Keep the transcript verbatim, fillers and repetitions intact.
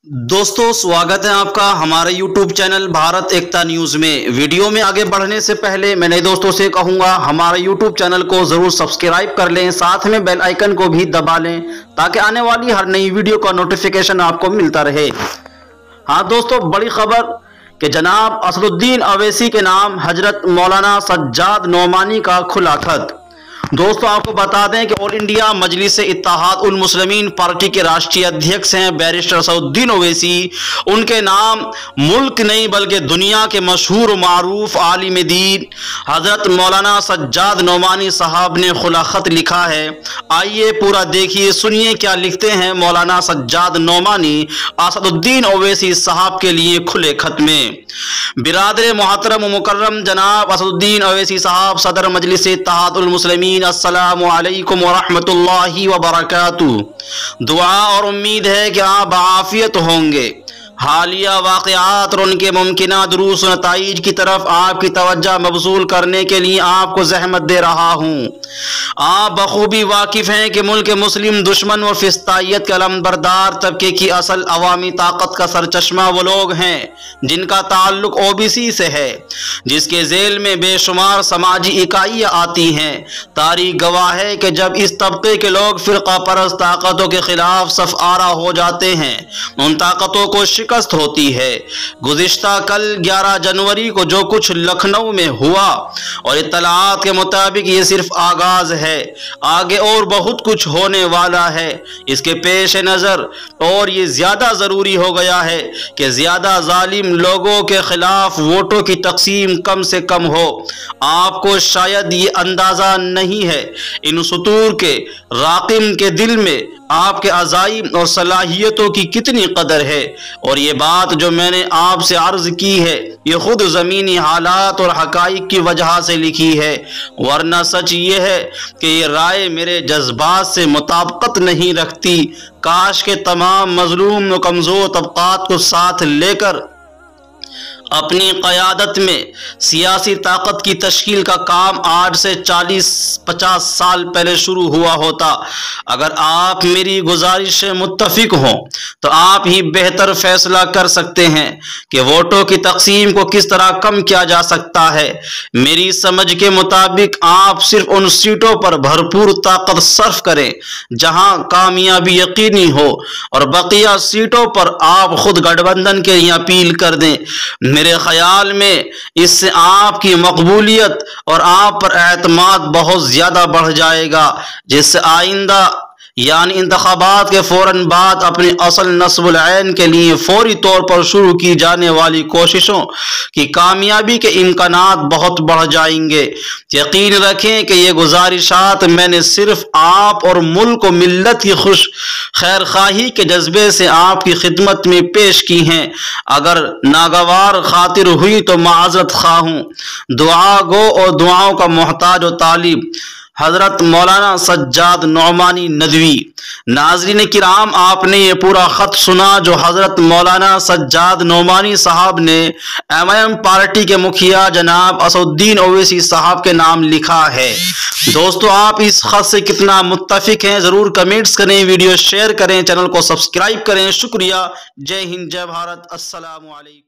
दोस्तों स्वागत है आपका हमारे YouTube channel Bharat Ekta news में। वीडियो में आगे बढ़ने से पहले मैं नए दोस्तों से कहूंगा हमारे यूट्यूब चैनल को जरूर सब्सक्राइब कर लें, साथ में बेल आइकन को भी दबा लें ताकि आने वाली हर नई वीडियो का नोटिफिकेशन आपको मिलता रहे। हाँ दोस्तों, बड़ी खबर कि जनाब असदुद्दीन अवैसी के नाम हजरत मौलाना सज्जाद नोमानी का खुला खत। दोस्तों आपको बता दें कि all India Majlis Ittehad ul Muslimeen party के राष्ट्रीय अध्यक्ष हैं बैरिस्टर असदुद्दीन ओवैसी। उनके नाम मुल्क नहीं बल्कि दुनिया के मशहूर मारूफ आलिम दीन हजरत मौलाना सज्जाद नोमानी साहब ने खुला खत लिखा है। आइए पूरा देखिए, सुनिए क्या लिखते हैं मौलाना सज्जाद नोमानी असदुद्दीन ओवैसी साहब के लिए खुले खत में। बिरादर मोहतरम मुकर्रम जनाब असदुद्दीन ओवैसी साहब, सदर मजलिस इत्तेहाद उल मुस्लिमीन, अस्सलामु अलैकुम व रहमतुल्लाहि व बरकातुहू। दुआ और उम्मीद है कि आप आफियत होंगे। हालिया वाक़यात और उनके मुमकिना दुरूस व नताइज की तरफ आपकी तवज्जो मबसूल करने के लिए आपको जहमत दे रहा हूँ। आप बखूबी वाकिफ़ हैं कि मुल्क मुस्लिम दुश्मन और फिस्तायत के अलमबरदार तबके की असल अवामी ताकत का सरचश्मा वो लोग हैं जिनका ताल्लुक ओ बी सी से है, जिसके जेल में बेशुमार समाजी इकाइयाँ आती हैं। तारीख गवाह है कि जब इस तबके के लोग फ़िरका परस्त ताकतों के खिलाफ सफ आरा हो जाते हैं, उन ताकतों को शिकस्त होती है। गुज़िश्ता कल ग्यारह जनवरी को जो कुछ लखनऊ में हुआ और इत्तलाआत के मुताबिक ये सिर्फ आगाज है, आगे और बहुत कुछ होने वाला है। इसके पेश नज़र और ये ज़्यादा ज़रूरी हो गया है कि ज़्यादा जालिम लोगों के खिलाफ वोटों की तकसीम कम से कम हो। आपको शायद ये अंदाज़ा नहीं है इन सुतूर के राकिम के दिल में आपके अज़ाइम और सलाहियतों की कितनी कदर है। और ये बात जो मैंने आपसे अर्ज़ की है ये खुद ज़मीनी हालात और हक़ाइक़ की वजह से लिखी है, वरना सच ये है कि ये राय मेरे जज्बात से मुताबिकत नहीं रखती। काश के तमाम मज़लूम व कमज़ोर तबक़ात को साथ लेकर अपनी क़यादत में सियासी ताकत की तश्कील का काम आज से चालीस पचास साल पहले शुरू हुआ होता। अगर आप मेरी गुजारिश से मुत्तफिक हों तो आप ही बेहतर फैसला कर सकते हैं कि वोटों की तकसीम को किस तरह कम किया जा सकता है। मेरी समझ के मुताबिक आप सिर्फ उन सीटों पर भरपूर ताकत सर्फ करें जहां कामयाबी यकीनी हो और बकिया सीटों पर आप खुद गठबंधन के लिए अपील कर दें। मेरे ख्याल में इससे आपकी मकबूलियत और आप पर एतमाद बहुत ज्यादा बढ़ जाएगा, जिससे आइंदा यानी इंतखाबात के फौरन बाद अपनी असल नस्बुल ऐन के लिए फौरी तौर पर शुरू की जाने वाली कोशिशों की कामयाबी के इम्कानात बहुत बढ़ जाएंगे। यकीन रखें कि ये गुजारिशात मैंने सिर्फ आप और मुल्क व मिल्लत की खुश खैर खाही के जज्बे से आपकी खिदमत में पेश की हैं। अगर नागवार खातिर हुई तो माज़रत खा हूँ। दुआ गो और दुआओं का मोहताज व तालिब हजरत मौलाना सज्जाद नोमानी नदवी। नाज़रीन किराम, आपने ये पूरा ख़त सुना जो हजरत मौलाना सज्जाद नोमानी साहब ने एम आई एम पार्टी के मुखिया जनाब असदुद्दीन ओवैसी साहब के नाम लिखा है। दोस्तों आप इस ख़त से कितना मुत्तफिक हैं ज़रूर कमेंट्स करें, वीडियो शेयर करें, चैनल को सब्सक्राइब करें। शुक्रिया। जय हिंद, जय भारत, अस्सलामु अलैकुम।